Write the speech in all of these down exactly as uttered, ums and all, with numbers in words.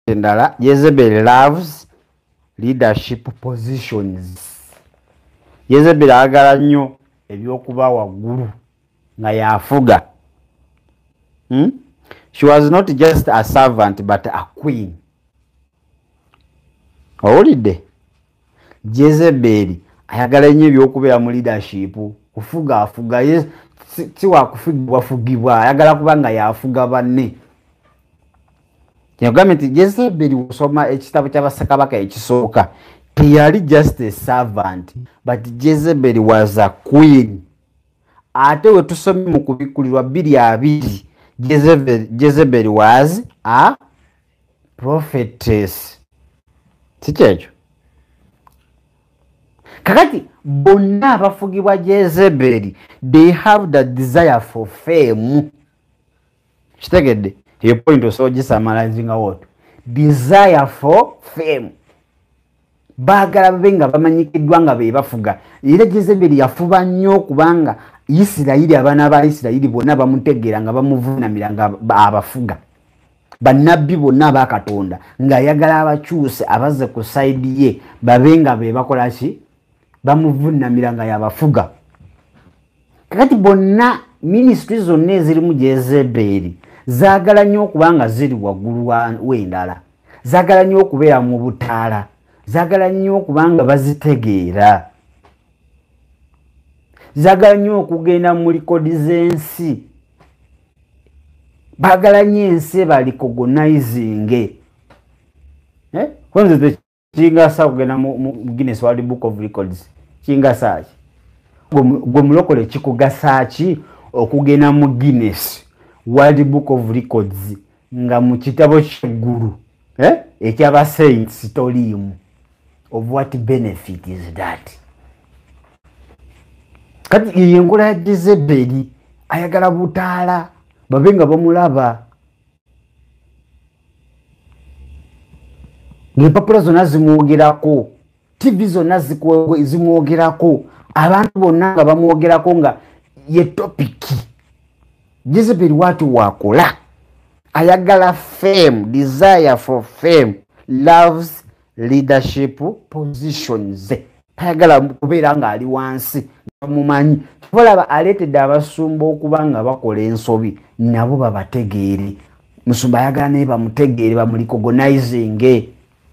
endala, Jezebel loves leadership positions. Jezebel agala nnyo ebyokuba waggulu nga yafuga. Hmm? She was not just a servant but a queen. Owulidde? Jezebel ayagala nnyo ebyokubeera mu leadership, kufuga afuga, yes, si wakufugibwa fugibwa, ayagala kuba nga yafuga banne. Yagambye nti Jezebel osoma ekitabo ky'Abassekabaka ekisooka, teyali just a servant but Jezebel was a queen. Ate we tusome mu kubikulirwa bbiri abiri, Jezebel, Jezebel was a prophetess. Kikyekyo. Kakati bonna abafugibwa Jezebel, they have the desire for fame. Kitegedde? Eyo point osobola summarizing out. Desire for fame. Baagala babe nga bamanyikiddwa nga be bafuga. Era Jezebel yafuba nnyo kubanga Isirayiri, abaana ba Isirayiri bonna bamutegeera nga bamuvuunamira nga abafuga. Bannabbi bonna ba Katonda nga yagala abakyuse abaze ku side ye babe nga be bakola ki? Bamuvuunamira nga yabafuga. Kakati bonna ministry zonna eziri mu Jezebel zaagala nnyo okubanga ziri waggulu w'endala, zaagala nnyo okubeera mu butaala, zaagala nnyo okubanga bazitegeera, zaagala nnyo okugenda mu likodi z'ensi, baagala nnyo ensi ebalicognising. Eh? Kwanza kingasa okugenda mu Guinness World Book of Records, kingasa ki? Gwe mulokole kikugasa ki okugenda mu Guinness World Book of Records nga mu kitabo ky'eggulu, eh, ekyaba saints toliimu? Of what benefit is that? Kati ye enkola ya Jezebel ayagala butaala babe nga bamulaba. Ng'empapula zonna zimwogerako, T V zonna zimwogerako, abantu bonna nga bamwogerako nga ye topiki. Jezebel watu wakola, ayagala fame, desire for fame, loves leadership positions. Ayagala kubeera nga ali wansi bamumanyi. Olaba aleetedde abasumba okuba nga bakola ensobi nabo babategeere. Musumba ayagala naye bamutegeere, bamulicognising.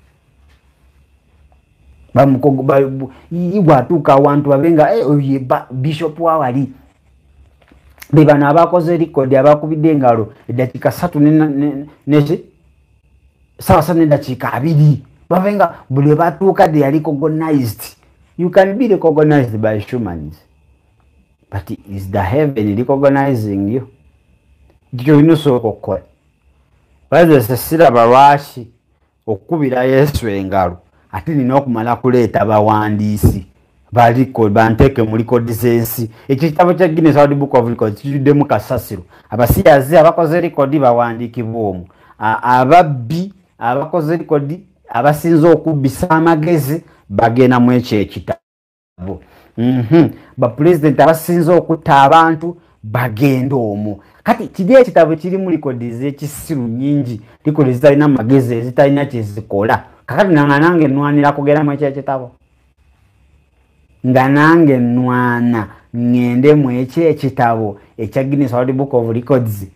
Bwatuuka awantu babe nga oye bishop wawali. Be bano abakoze likodi abakubidde engalo eddakiika ssatu neki sawa ssatu n'eddakiika abiri. Babe nga buli batuuka they are recognized. You can be recognized by humans, but is the heaven recognizing you? Kyo binosooka okukola. Bazese siraba lwaki okubira Yesu engalo ate nina okumala kuleeta bawandiisi baliko banteke mu likodi z'ensi. Ekyo kitabo kya Guinness World Book of Records kijuddemu kasasiro. Abasiyazi abakoze likodi bawandiikibwa omwo, ababbi abakoze likodi abasinza okubbisa amagezi bagenda mu ekyo ekitabo. Mhm. Ba president abasinza okutta abantu bagenda omwo. Kati kiri ekitabo kirimu likodi z'ekisiru nnyingi, likodi zitalina magezi, zitalina kyezikola. Kakati nga nange nnwanira kugenda mu ekyo ekitabo, nga nange nnwana ngende mu ekyo ekitabo ekya Guinness World Book of Records.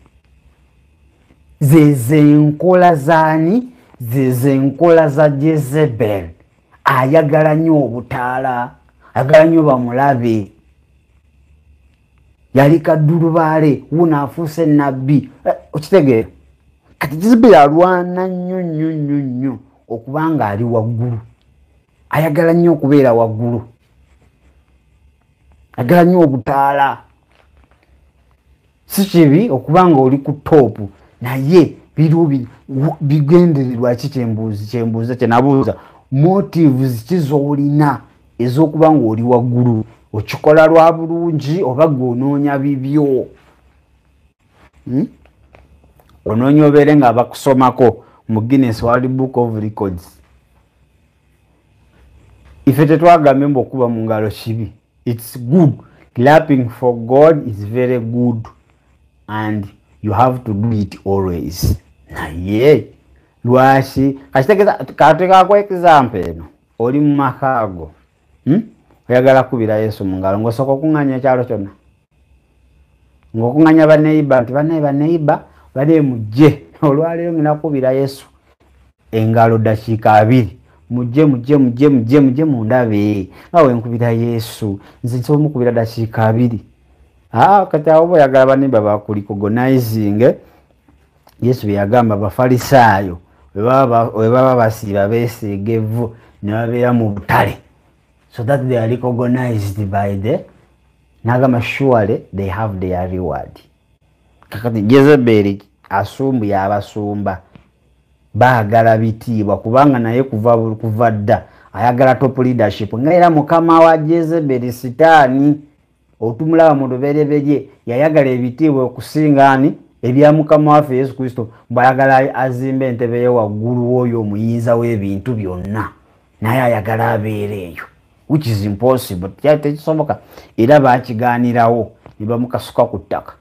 Zeze nkola zaani? Zeze nkola za Jezebel. Ayagala nnyo obutaala, ayagala nnyo bamulabe. Yali kaddulubaale, wuno afuuse nabbi. Eh, okitegeera? Kati Jezebel alwana nnyo nnyo nnyo nnyo okubanga ali waggulu. Ayagala nnyo okubeera waggulu. Ayagala nnyo obutaala. Si kibi okubanga oli ku topu, naye biru bigendererwa ki kyembuuzi kyembuuza kyenabuuza. Motives kizoolina ez'okuba ng'oli waggulu. Okikola lwa bulungi oba gw'onoonya bibyo. Hmm? Onoonya obeere nga bakusomako mu Guinness World Book of Records. Ife tetwagambe mbu okuba mu ngalo kibi. It's good. Clapping for God is very good and you have to do it always. Naye lwaki kakitegeza kateka kwa example eno oli mu makago hmm? oyagala kubira Yesu mu ngalo ng'osooka okuŋŋanya ekyalo kyonna ng'okuŋŋanya baneiba nti banne baneiba bale mujje olwaleero ngina kubira Yesu engalo dakiika abiri mujje mujje mujje mujje mujje mundabe awe nkubira Yesu nze nsobola mukubira dakiika abiri ah kati awo oyagala baneiba bakulicognizinge Yesu byagamba abafalisaayo we baba basiiba beeseegevu ne babeera mu butale so that they are recognized by the nagama surely they have their reward. Kakati Jezebel asumbu y'abasumba baagala bitiibwa kubanga naye kuva kuva dda ayagala top leadership nga era mukama wa Jezebel sitaani otumulaba mu lubereberye yayagala ebitiibwa okusinga ani ebya mukama waffe Yesu Kristo bayagala azimbe entebe ye waggulu oyo omuyinza w'ebintu byonna naye ayagala abeere eyo which is impossible tekisoboka era baakigaanirawo ne bamukasuka ku ttaka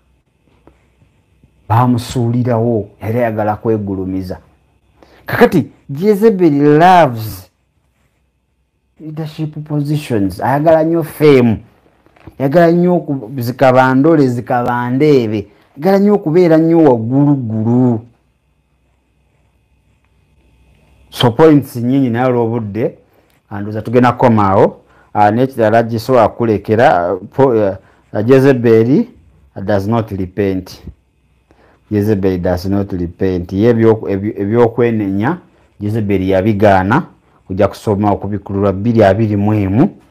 baamusuulirawo era ayagala kwegulumiza. Kakati Jezebel loves leadership positions ayagala nnyo fame ayagala nnyo zikabandole zikabandeebe ayagala nnyo okubeera nnyo wagguluggulu so points nyingi naye olw'obudde anduza tugenda komaawo n'ekirala gisobola kulekera Jezebel does not repent. Jezebel does not repent. Ye ebyokwenenya Jezebel yabigaana kujja kusoma okubikulula bbiri abiri mu emu